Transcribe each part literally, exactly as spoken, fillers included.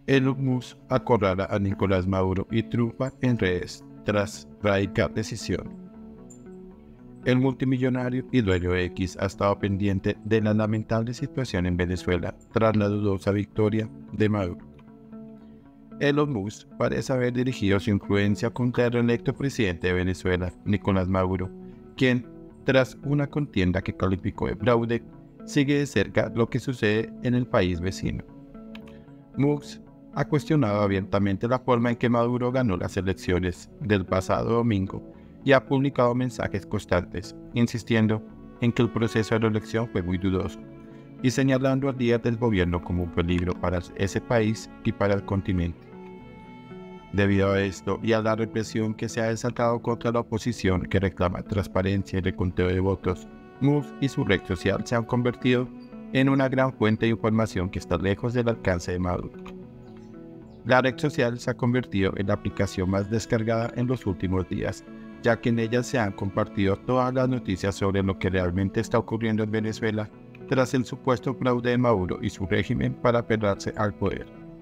Elon Musk acorrala a Nicolás Maduro y triunfa en redes tras radical decisión. El multimillonario y dueño de X ha estado pendiente de la lamentable situación en Venezuela tras la dudosa victoria de Maduro. Elon Musk parece haber dirigido su influencia contra el reelecto presidente de Venezuela, Nicolás Maduro, quien, tras una contienda que calificó de fraude, sigue de cerca lo que sucede en el país vecino. Musk ha cuestionado abiertamente la forma en que Maduro ganó las elecciones del pasado domingo y ha publicado mensajes constantes, insistiendo en que el proceso de la elección fue muy dudoso y señalando al líder del gobierno como un peligro para ese país y para el continente. Debido a esto y a la represión que se ha desatado contra la oposición que reclama transparencia y reconteo de votos, Musk y su red social se han convertido en una gran fuente de información que está lejos del alcance de Maduro. La red social se ha convertido en la aplicación más descargada en los últimos días, ya que en ella se han compartido todas las noticias sobre lo que realmente está ocurriendo en Venezuela tras el supuesto fraude de Maduro y su régimen para aferrarse al poder.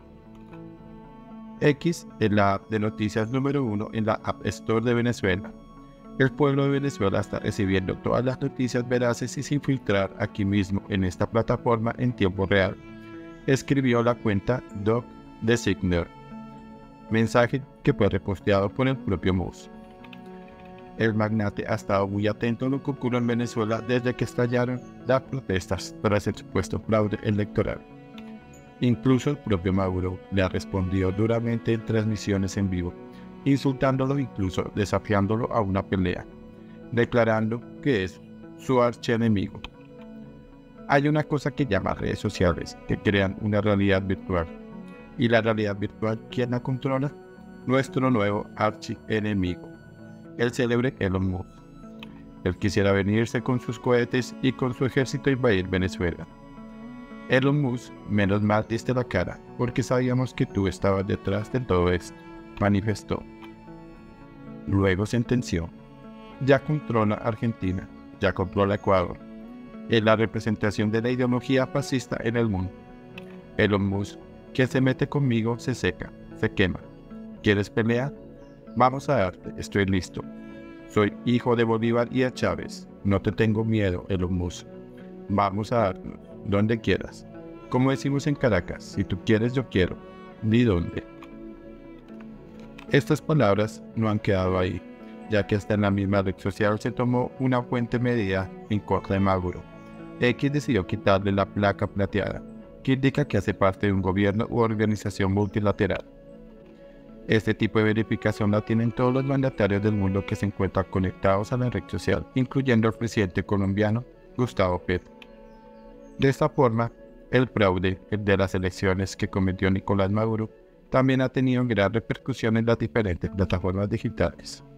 X es la app de noticias número uno en la App Store de Venezuela. El pueblo de Venezuela está recibiendo todas las noticias veraces y sin filtrar aquí mismo en esta plataforma en tiempo real, escribió la cuenta Doc Designer, mensaje que fue reposteado por el propio Musk. El magnate ha estado muy atento a lo que ocurre en Venezuela desde que estallaron las protestas tras el supuesto fraude electoral. Incluso el propio Maduro le ha respondido duramente en transmisiones en vivo, insultándolo e incluso desafiándolo a una pelea, declarando que es su archienemigo. Hay una cosa que llama redes sociales, que crean una realidad virtual. ¿Y la realidad virtual quién la controla? Nuestro nuevo archienemigo, el célebre Elon Musk. Él quisiera venirse con sus cohetes y con su ejército a invadir Venezuela. Elon Musk, menos mal diste la cara, porque sabíamos que tú estabas detrás de todo esto, manifestó. Luego sentenció: ya controla Argentina, ya controla Ecuador. Es la representación de la ideología fascista en el mundo. Elon Musk, quien se mete conmigo se seca, se quema. ¿Quieres pelear? Vamos a darte, estoy listo. Soy hijo de Bolívar y de Chávez. No te tengo miedo, Elon Musk. Vamos a darnos, donde quieras. Como decimos en Caracas, si tú quieres, yo quiero. Di dónde. Estas palabras no han quedado ahí, ya que hasta en la misma red social se tomó una fuerte medida en contra de Maduro. X decidió quitarle la placa plateada, que indica que hace parte de un gobierno u organización multilateral. Este tipo de verificación la tienen todos los mandatarios del mundo que se encuentran conectados a la red social, incluyendo al presidente colombiano Gustavo Petro. De esta forma, el fraude de las elecciones que cometió Nicolás Maduro también ha tenido gran repercusión en las diferentes plataformas digitales.